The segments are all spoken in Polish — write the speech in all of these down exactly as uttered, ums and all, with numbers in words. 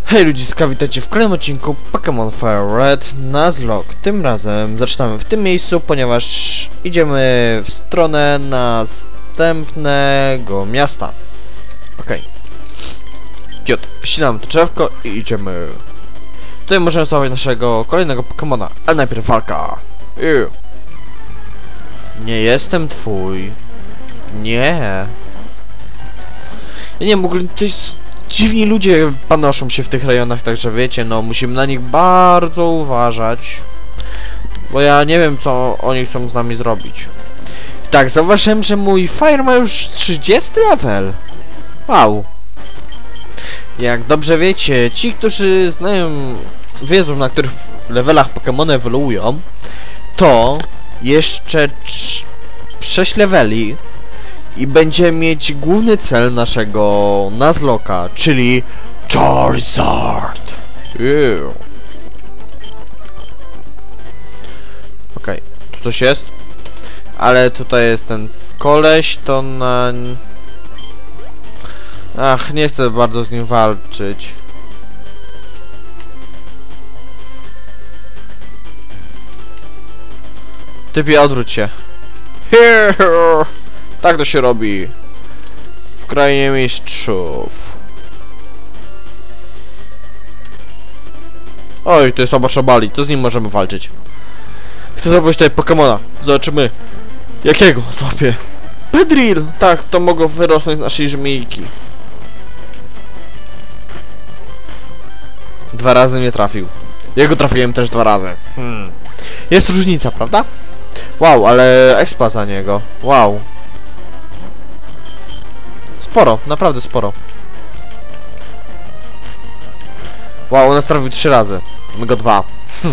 Hej ludziska, witajcie w kolejnym odcinku Pokémon Fire Red Nuzlocke. Tym razem zaczynamy w tym miejscu, ponieważ idziemy w stronę następnego miasta. Okej. Kiot, ścinamy to drzewko i idziemy. Tutaj możemy złapać naszego kolejnego Pokémona, ale najpierw walka. Ew. Nie jestem twój. Nie. Ja nie wiem, w ogóle to jest... Dziwni ludzie panoszą się w tych rejonach, także wiecie, no musimy na nich bardzo uważać. Bo ja nie wiem, co oni chcą z nami zrobić. Tak, zauważyłem, że mój Fire ma już trzydziesty level. Wow. Jak dobrze wiecie, ci, którzy znają, wiedzą, na których levelach Pokémony ewoluują, to jeszcze sześć leveli i będzie mieć główny cel naszego Nuzlocke'a, czyli Charizard. Okej, okay, tu coś jest, ale tutaj jest ten koleś, to na... Ach, nie chcę bardzo z nim walczyć. Typie, odwróć się. Here. Tak to się robi w krainie mistrzów. Oj, to jest Obaszobali, to z nim możemy walczyć. Chcę złapać tutaj Pokemona. Zobaczymy, jakiego złapię. Pedril! Tak, to mogło wyrosnąć z naszej żmijki. Dwa razy mnie trafił. Jego trafiłem też dwa razy. Hmm. Jest różnica, prawda? Wow, ale expa za niego. Wow. Sporo, naprawdę sporo. Wow, on nas trafił trzy razy. My go dwa. Hm.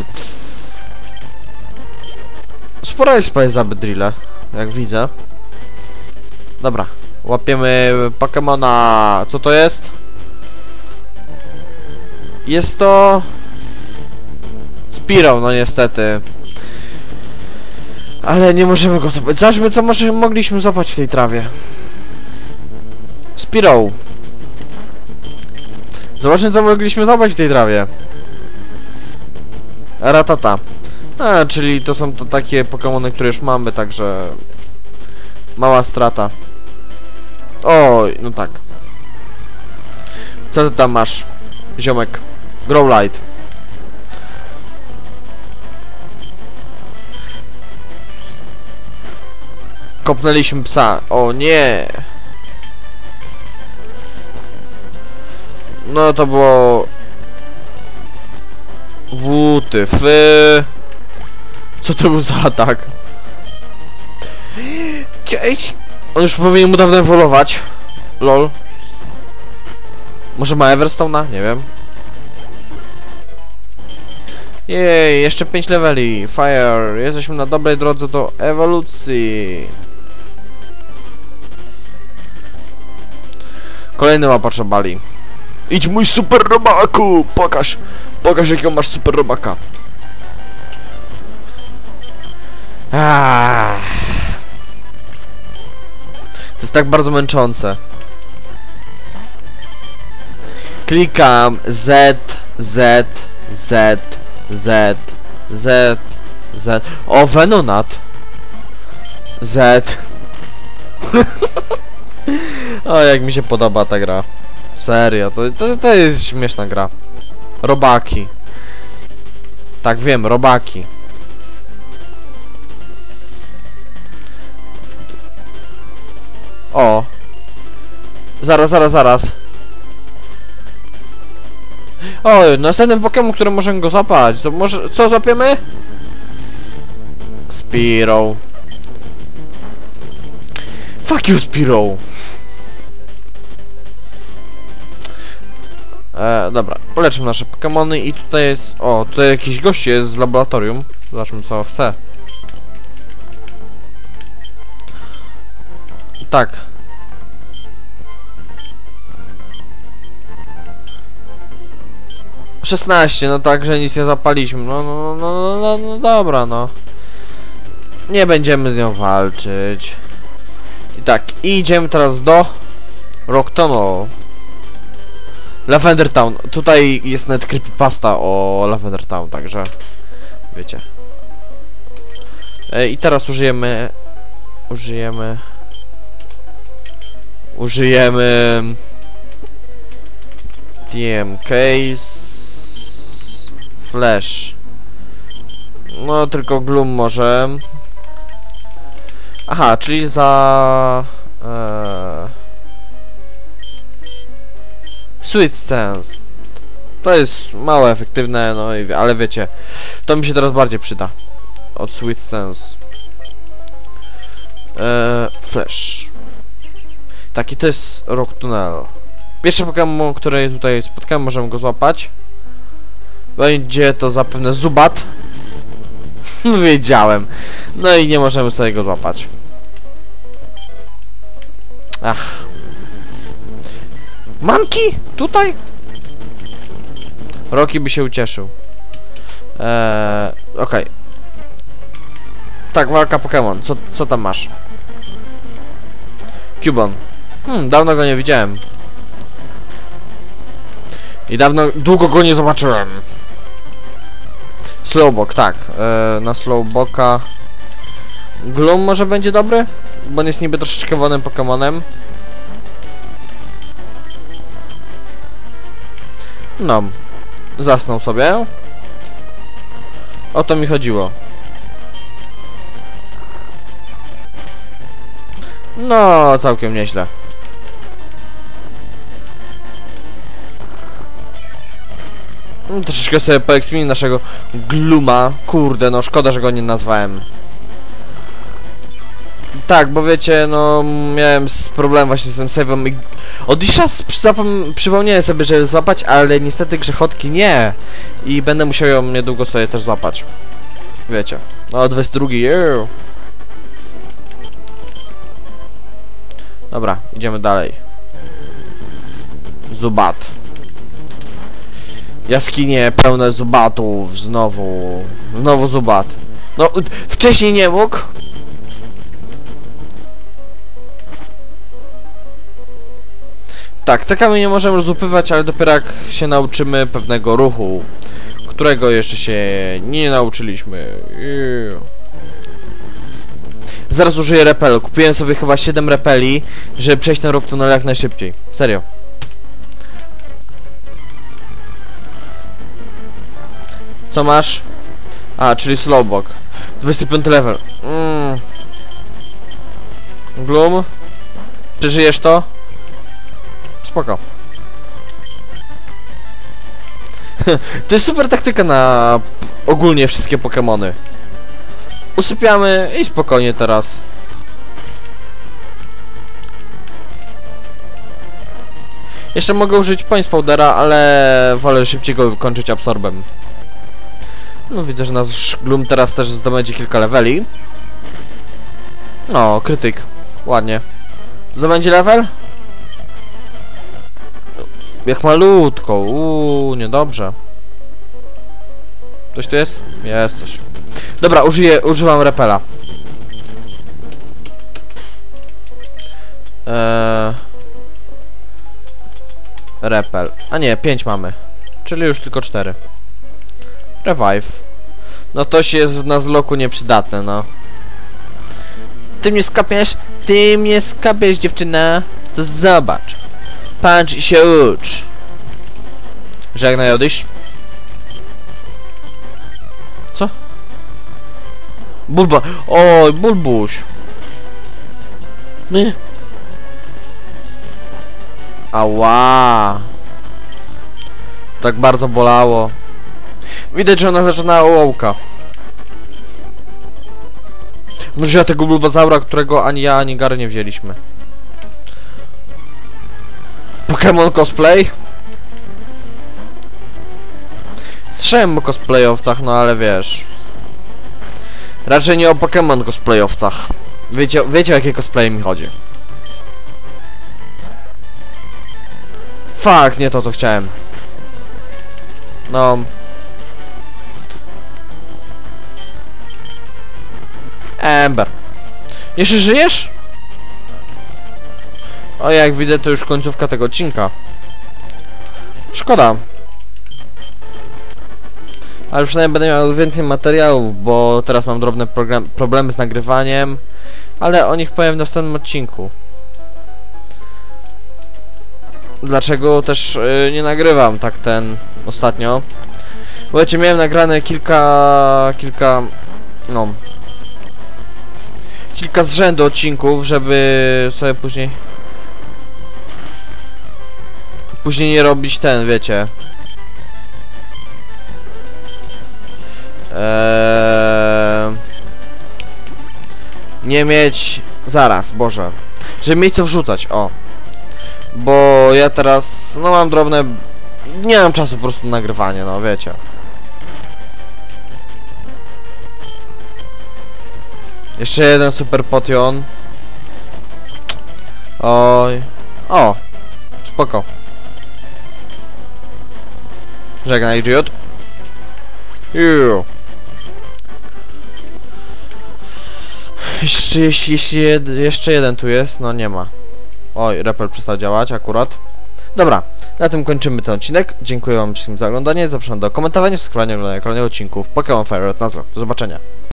Sporo expa jest za Bedrille, jak widzę. Dobra, łapiemy Pokemona. Co to jest? Jest to... Spearow, no niestety. Ale nie możemy go złapać. Zobaczmy, co może mogliśmy złapać w tej trawie. Spearow. Zobaczmy, co mogliśmy złapać w tej trawie. Ratata. A, czyli to są to takie Pokemony, które już mamy, także... Mała strata. Oj, no tak. Co ty tam masz, ziomek? Growlite. Kopnęliśmy psa. O nie! No to było... Wuty, fy... Co to był za atak? Cześć! On już powinien mu dawno ewoluować. Lol. Może ma Everstone'a? Nie wiem. Jej, jeszcze pięć leveli. Fire. Jesteśmy na dobrej drodze do ewolucji. Kolejny łapacz obali. Idź, mój super robaku! Pokaż! Pokaż, jakiego masz super robaka. Aaaa. To jest tak bardzo męczące. Klikam Z, Z, Z, Z, Z, Z. O, Venonat. Z. O, jak mi się podoba ta gra. Serio, to, to, to jest śmieszna gra. Robaki. Tak, wiem, robaki. O. Zaraz, zaraz, zaraz. O, następny Pokémon, który możemy go złapać. Co, może, co złapiemy? Spearow. Fuck you, Spearow. E, dobra, poleczmy nasze Pokemony i tutaj jest... O, tutaj jakiś gość jest z laboratorium. Zobaczmy, co chce. Tak. szesnaście, no tak, że nic nie zapaliśmy. No, no, no, no, no, no, dobra, no. Nie będziemy z nią walczyć. I tak, idziemy teraz do Rock Tunnel. Lavender Town. Tutaj jest nawet creepypasta o Lavender Town, także wiecie. E, I teraz użyjemy... Użyjemy... Użyjemy... T M Case... Flash. No, tylko Gloom może. Aha, czyli za... E, Sweet Stance. To jest mało efektywne, no i, ale wiecie, to mi się teraz bardziej przyda. Od Sweet Stance. E, Flash. Taki to jest Rock Tunnel. Pierwszy Pokémon, który tutaj spotkałem, możemy go złapać. Będzie to zapewne Zubat. Wiedziałem. No i nie możemy sobie go złapać. Ach. Manki? Tutaj? Rocky by się ucieszył. Eee, okej. Okay. Tak, walka Pokémon. Co, co tam masz? Cubone. Hmm, dawno go nie widziałem. I dawno, długo go nie zobaczyłem. Slowbok, tak. Eee, na Slowboka... Gloom może będzie dobry? Bo on jest niby troszeczkę wolnym Pokemonem. No. Zasnął sobie. O to mi chodziło. No, całkiem nieźle. No, troszeczkę sobie poeksploruję naszego Glooma. Kurde, no szkoda, że go nie nazwałem. Tak, bo wiecie, no miałem problem właśnie z tym save'em i od dziś czas przypomniałem sobie, żeby złapać, ale niestety grzechotki nie. I będę musiał ją niedługo sobie też złapać. Wiecie. No, dwudziesty drugi, yeah. Dobra, idziemy dalej. Zubat. Jaskinie pełne zubatów, znowu. Znowu zubat. No, wcześniej nie mógł. Tak, te kamienie możemy rozłupywać, ale dopiero jak się nauczymy pewnego ruchu, którego jeszcze się nie nauczyliśmy. Yeah. Zaraz użyję repelu. Kupiłem sobie chyba siedem repeli, żeby przejść ten Rock Tunnel jak najszybciej. Serio. Co masz? A, czyli Slowbok. dwudziesty piąty level. Mm. Gloom? Czy żyjesz to? Spoko. To jest super taktyka na ogólnie wszystkie Pokemony. Usypiamy i spokojnie teraz. Jeszcze mogę użyć Points Powdera, ale wolę szybciej go wykończyć absorbem. No widzę, że nasz Gloom teraz też zdobędzie kilka leveli. No, krytyk. Ładnie. Zdobędzie level? Jak malutko, uuu, niedobrze. Coś tu jest? Jest coś. Dobra, użyję, używam repela. Eee... Repel. A nie, pięć mamy. Czyli już tylko cztery. Revive. No to się jest w Nuzlocku nieprzydatne, no. Ty mnie skapiesz? Ty mnie skapiesz, dziewczyna? To zobacz. Patrz i się ucz. Żegnaj, odejść. Co? Bulba. Oj, Bulbuś. Nie. Ała. Tak bardzo bolało. Widać, że ona zaczyna ołówka. No wzięła tego Bulbazaura, którego ani ja, ani Gary nie wzięliśmy. Pokémon cosplay? Słyszałem o cosplayowcach, no ale wiesz. Raczej nie o Pokémon cosplayowcach. Wiecie, wiecie o jakie cosplay mi chodzi. Fuck, nie to co chciałem. No. Ember. Jeszcze żyjesz? O, jak widzę, to już końcówka tego odcinka. Szkoda. Ale przynajmniej będę miał więcej materiałów, bo teraz mam drobne problemy z nagrywaniem. Ale o nich powiem w następnym odcinku. Dlaczego też yy, nie nagrywam tak ten ostatnio? Bo wiecie, miałem nagrane kilka... kilka... no... kilka z rzędu odcinków, żeby sobie później... później nie robić ten, wiecie... Eee... nie mieć... zaraz, Boże. Żeby mieć co wrzucać, o. Bo ja teraz, no mam drobne... nie mam czasu po prostu na nagrywanie, no wiecie. Jeszcze jeden super potion. Oj. O! Spoko. Żegnaj, idiot. Juuu. Jeszcze, jeśli, jeśli jed, jeszcze jeden tu jest, no nie ma. Oj, repel przestał działać akurat. Dobra, na tym kończymy ten odcinek. Dziękuję wam wszystkim za oglądanie. Zapraszam do komentowania, subskrybowania, oglądania kolejnych odcinków Pokémon Fire Red Nuzlocke. Do zobaczenia.